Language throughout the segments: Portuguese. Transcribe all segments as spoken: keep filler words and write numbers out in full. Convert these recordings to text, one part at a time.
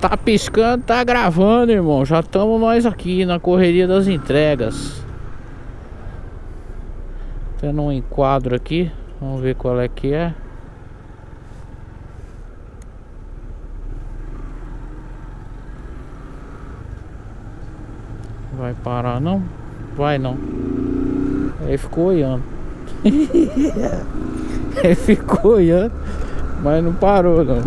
Tá piscando, tá gravando, irmão. Já estamos nós aqui na correria das entregas. Tendo um enquadro aqui. Vamos ver qual é que é. Vai parar não? Vai não. Ele ficou olhando. Ele ficou olhando, mas não parou não.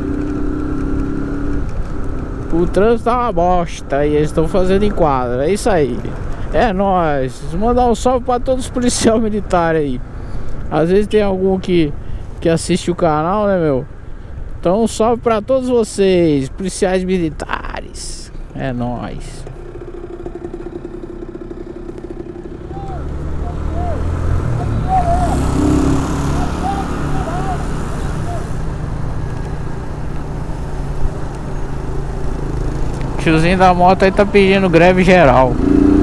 O trânsito tá uma bosta e eles estão fazendo enquadro. É isso aí. É nóis. Mandar um salve pra todos os policiais militares aí. Às vezes tem algum que, que assiste o canal, né, meu? Então um salve pra todos vocês, policiais militares. É nóis. O tiozinho da moto aí tá pedindo greve geral.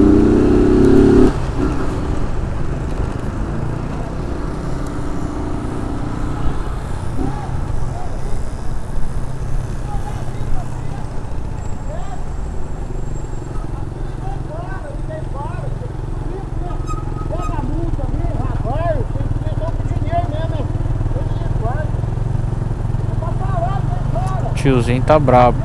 O tiozinho tá brabo.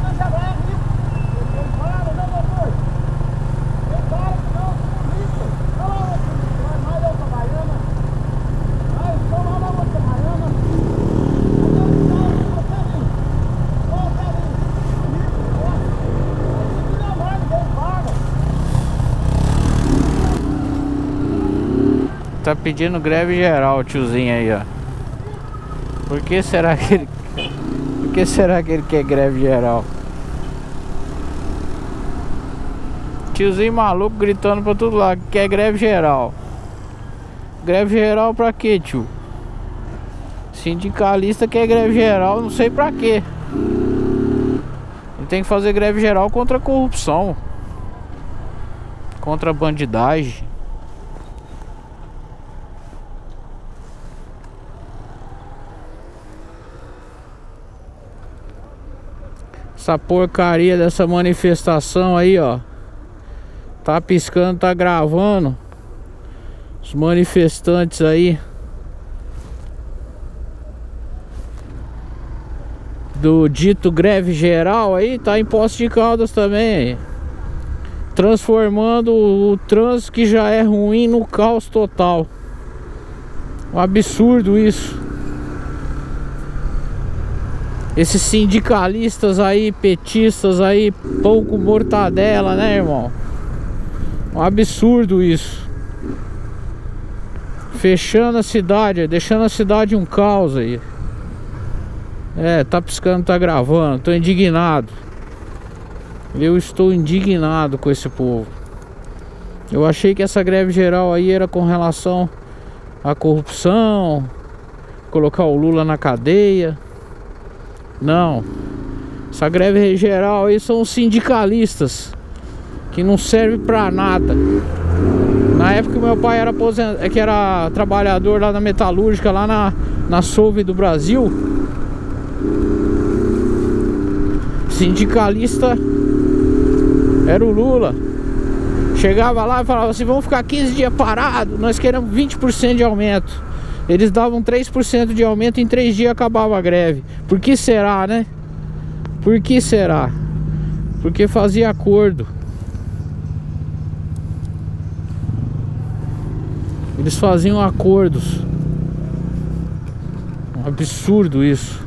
Tá pedindo greve geral o tiozinho aí, ó. Por que será que ele... Por que será que ele quer greve geral? Tiozinho maluco gritando pra todo lado que quer greve geral. Greve geral pra quê, tio? Sindicalista quer greve geral, não sei pra quê. Ele tem que fazer greve geral contra a corrupção, contra a bandidagem. Essa porcaria dessa manifestação aí, ó. Tá piscando, tá gravando. Os manifestantes aí do dito greve geral aí, tá em Poços de Caldas também. Transformando o trânsito que já é ruim no caos total. Um absurdo isso. Esses sindicalistas aí, petistas aí, pão com mortadela, né, irmão? Um absurdo isso. Fechando a cidade, deixando a cidade um caos aí. É, tá piscando, tá gravando. Tô indignado. Eu estou indignado com esse povo. Eu achei que essa greve geral aí era com relação à corrupção, colocar o Lula na cadeia. Não. Essa greve geral aí são os sindicalistas que não serve pra nada. Na época que meu pai era aposentado, que era trabalhador lá na metalúrgica, lá na, na Solve do Brasil, sindicalista era o Lula. Chegava lá e falava assim: vamos ficar quinze dias parados, nós queremos vinte por cento de aumento. Eles davam três por cento de aumento, em três dias acabava a greve. Por que será, né? Por que será? Porque fazia acordo. Eles faziam acordos. Um absurdo isso.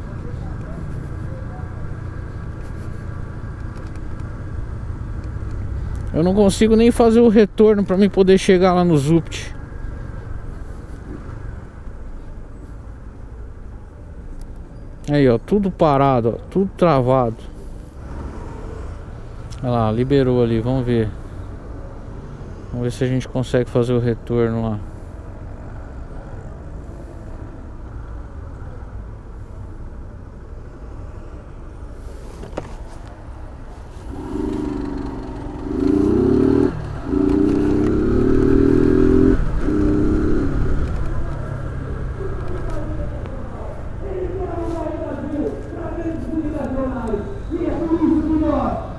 Eu não consigo nem fazer o retorno para mim poder chegar lá no Zupte. Aí, ó, tudo parado, ó, tudo travado. Olha lá, liberou ali, vamos ver. Vamos ver se a gente consegue fazer o retorno lá.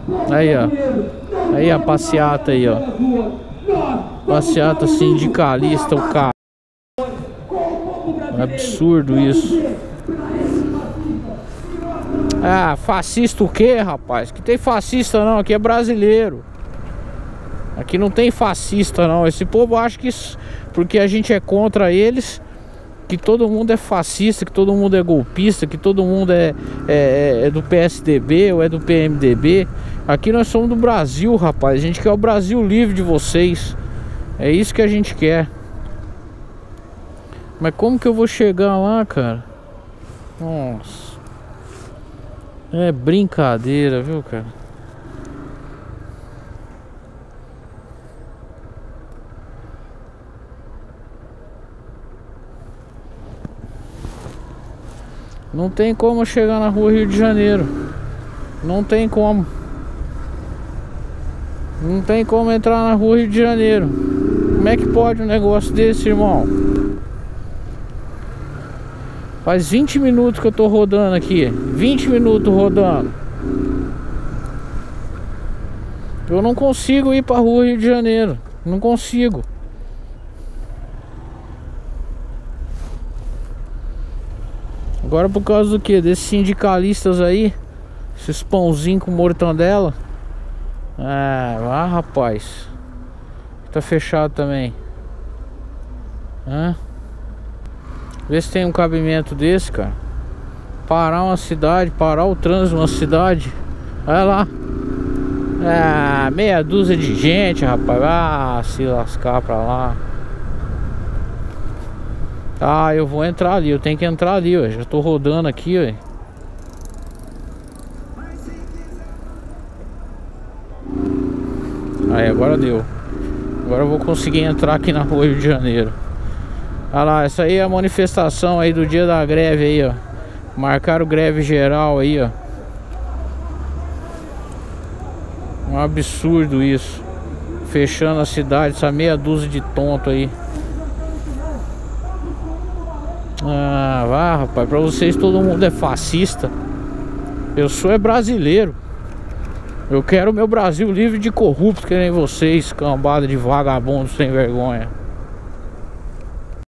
Aí, ó. Aí a passeata aí, ó. Passeata sindicalista, o cara. É absurdo isso. Ah, fascista o quê, rapaz? Que tem fascista não, aqui é brasileiro. Aqui não tem fascista não. Esse povo acha que isso, porque a gente é contra eles, que todo mundo é fascista, que todo mundo é golpista, que todo mundo é, é, é do P S D B ou é do P M D B. Aqui nós somos do Brasil, rapaz. A gente quer o Brasil livre de vocês. É isso que a gente quer. Mas como que eu vou chegar lá, cara? Nossa. É brincadeira, viu, cara? Não tem como chegar na rua Rio de Janeiro. Não tem como. Não tem como entrar na rua Rio de Janeiro. Como é que pode um negócio desse, irmão? Faz vinte minutos que eu tô rodando aqui. vinte minutos rodando. Eu não consigo ir pra rua Rio de Janeiro. Não consigo. Agora por causa do que? Desses sindicalistas aí. Esses pãozinhos com mortandela. Ah, ah, rapaz. Tá fechado também. Hã? Vê se tem um cabimento desse, cara. Parar uma cidade, parar o trânsito numa cidade. Olha lá. Ah, meia dúzia de gente, rapaz. Ah, se lascar pra lá. Ah, eu vou entrar ali. Eu tenho que entrar ali, ó. Já tô rodando aqui, ó. Aí, agora deu. Agora eu vou conseguir entrar aqui na rua Rio de Janeiro. Olha lá, essa aí é a manifestação aí do dia da greve aí, ó. Marcaram greve geral aí, ó. Um absurdo isso. Fechando a cidade, essa meia dúzia de tonto aí. Ah, vá, rapaz, pra vocês todo mundo é fascista. Eu sou é brasileiro. Eu quero o meu Brasil livre de corruptos que nem vocês, cambada de vagabundos sem vergonha.